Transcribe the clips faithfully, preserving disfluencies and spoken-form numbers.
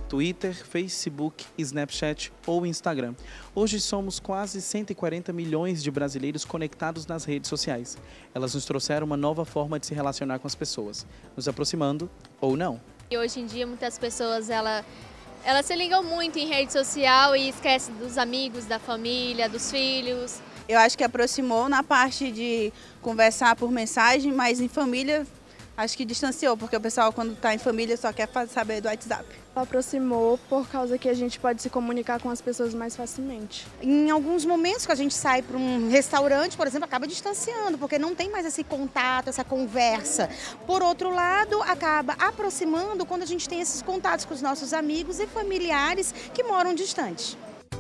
Twitter, Facebook, Snapchat ou Instagram. Hoje somos quase cento e quarenta milhões de brasileiros conectados nas redes sociais. Elas nos trouxeram uma nova forma de se relacionar com as pessoas, nos aproximando ou não. E hoje em dia muitas pessoas ela, elas se ligam muito em rede social e esquecem dos amigos, da família, dos filhos. Eu acho que aproximou na parte de conversar por mensagem, mas em família acho que distanciou, porque o pessoal quando está em família só quer saber do WhatsApp. Aproximou por causa que a gente pode se comunicar com as pessoas mais facilmente. Em alguns momentos que a gente sai para um restaurante, por exemplo, acaba distanciando, porque não tem mais esse contato, essa conversa. Por outro lado, acaba aproximando quando a gente tem esses contatos com os nossos amigos e familiares que moram distantes.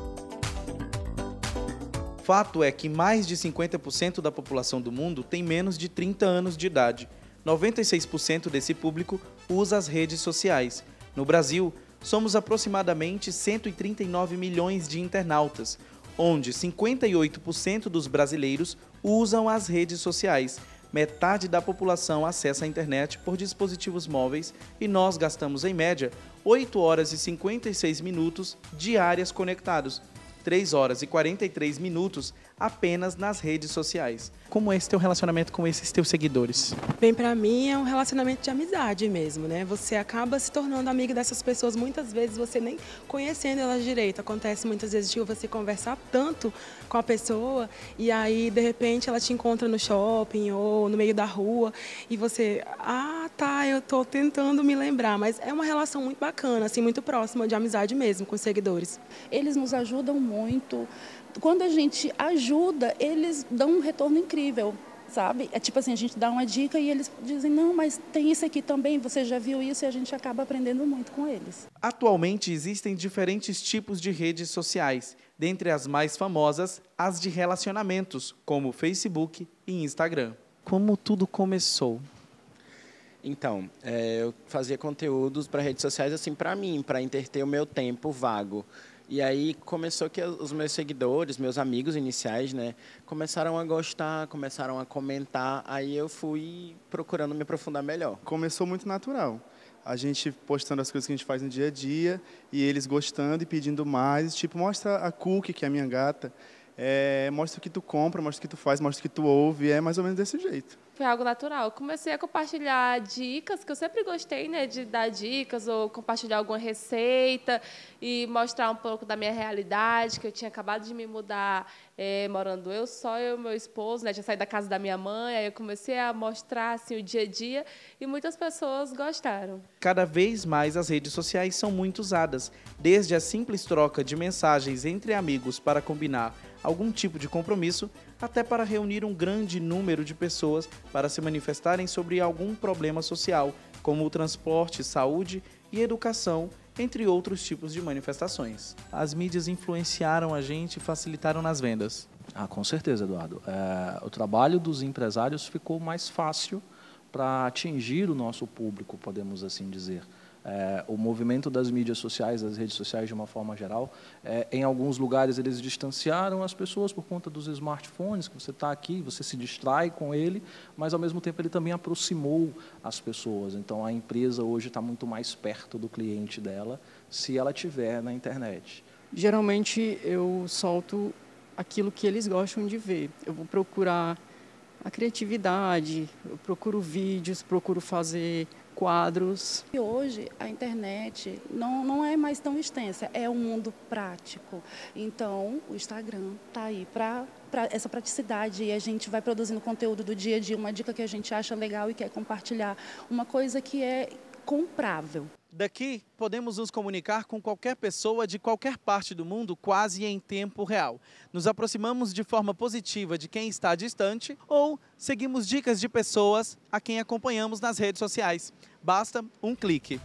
Fato é que mais de cinquenta por cento da população do mundo tem menos de trinta anos de idade. noventa e seis por cento desse público usa as redes sociais. No Brasil, somos aproximadamente cento e trinta e nove milhões de internautas, onde cinquenta e oito por cento dos brasileiros usam as redes sociais. Metade da população acessa a internet por dispositivos móveis e nós gastamos, em média, oito horas e cinquenta e seis minutos diárias conectados. três horas e quarenta e três minutos apenas nas redes sociais. Como é esse teu relacionamento com esses teus seguidores? Bem, para mim é um relacionamento de amizade mesmo, né? Você acaba se tornando amigo dessas pessoas, muitas vezes você nem conhecendo elas direito. Acontece muitas vezes de você conversar tanto com a pessoa e aí, de repente, ela te encontra no shopping ou no meio da rua e você, ah, tá, eu tô tentando me lembrar, mas é uma relação muito bacana, assim, muito próxima de amizade mesmo com os seguidores. Eles nos ajudam muito. Quando a gente ajuda, eles dão um retorno incrível, sabe? É tipo assim, a gente dá uma dica e eles dizem, não, mas tem isso aqui também, você já viu isso, e a gente acaba aprendendo muito com eles. Atualmente existem diferentes tipos de redes sociais, dentre as mais famosas, as de relacionamentos, como Facebook e Instagram. Como tudo começou? Então, é, eu fazia conteúdos para redes sociais assim para mim, para entreter o meu tempo vago. E aí começou que os meus seguidores, meus amigos iniciais, né, começaram a gostar, começaram a comentar, aí eu fui procurando me aprofundar melhor. Começou muito natural. A gente postando as coisas que a gente faz no dia a dia e eles gostando e pedindo mais. Tipo, mostra a Cookie, que é a minha gata, é, mostra o que tu compra, mostra o que tu faz, mostra o que tu ouve, é mais ou menos desse jeito. Foi algo natural. Comecei a compartilhar dicas, que eu sempre gostei, né, de dar dicas ou compartilhar alguma receita e mostrar um pouco da minha realidade, que eu tinha acabado de me mudar, é, morando eu só, eu e meu esposo, né, tinha saído da casa da minha mãe, aí eu comecei a mostrar assim, o dia a dia e muitas pessoas gostaram. Cada vez mais as redes sociais são muito usadas, desde a simples troca de mensagens entre amigos para combinar algum tipo de compromisso, até para reunir um grande número de pessoas para se manifestarem sobre algum problema social, como o transporte, saúde e educação, entre outros tipos de manifestações. As mídias influenciaram a gente e facilitaram nas vendas. Ah, com certeza, Eduardo. É, o trabalho dos empresários ficou mais fácil para atingir o nosso público, podemos assim dizer. É, o movimento das mídias sociais, das redes sociais de uma forma geral, é, em alguns lugares eles distanciaram as pessoas por conta dos smartphones, que você está aqui, você se distrai com ele, mas ao mesmo tempo ele também aproximou as pessoas. Então a empresa hoje está muito mais perto do cliente dela, se ela tiver na internet. Geralmente eu solto aquilo que eles gostam de ver. Eu vou procurar a criatividade, eu procuro vídeos, procuro fazer quadros. E hoje a internet não, não é mais tão extensa, é um mundo prático. Então o Instagram está aí para essa praticidade e a gente vai produzindo conteúdo do dia a dia, uma dica que a gente acha legal e quer compartilhar, uma coisa que é comprável. Daqui, podemos nos comunicar com qualquer pessoa de qualquer parte do mundo quase em tempo real. Nos aproximamos de forma positiva de quem está distante ou seguimos dicas de pessoas a quem acompanhamos nas redes sociais. Basta um clique.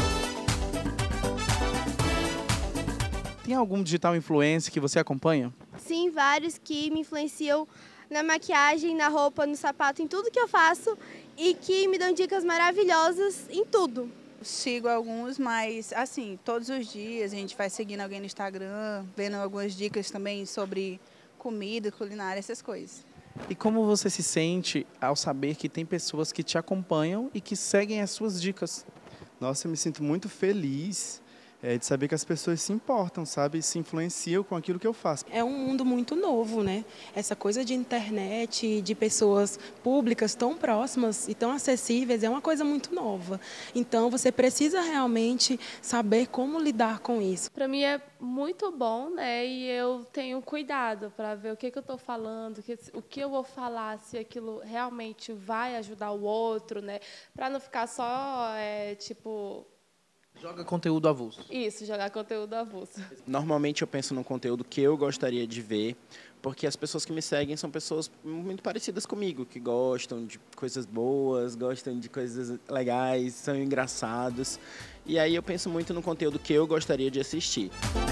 Tem algum digital influencer que você acompanha? Sim, vários que me influenciam na maquiagem, na roupa, no sapato, em tudo que eu faço e que me dão dicas maravilhosas em tudo. Sigo alguns, mas assim, todos os dias a gente vai seguindo alguém no Instagram, vendo algumas dicas também sobre comida, culinária, essas coisas. E como você se sente ao saber que tem pessoas que te acompanham e que seguem as suas dicas? Nossa, eu me sinto muito feliz é, de saber que as pessoas se importam, sabe? Se influenciam com aquilo que eu faço. É um mundo muito novo, né? Essa coisa de internet, de pessoas públicas tão próximas e tão acessíveis, é uma coisa muito nova. Então, você precisa realmente saber como lidar com isso. Para mim é muito bom, né? E eu tenho cuidado para ver o que, que eu estou falando, o que eu vou falar, se aquilo realmente vai ajudar o outro, né? Para não ficar só, é, tipo... Joga conteúdo avulso. Isso, jogar conteúdo avulso. Normalmente eu penso no conteúdo que eu gostaria de ver, porque as pessoas que me seguem são pessoas muito parecidas comigo, que gostam de coisas boas, gostam de coisas legais, são engraçados. E aí eu penso muito no conteúdo que eu gostaria de assistir.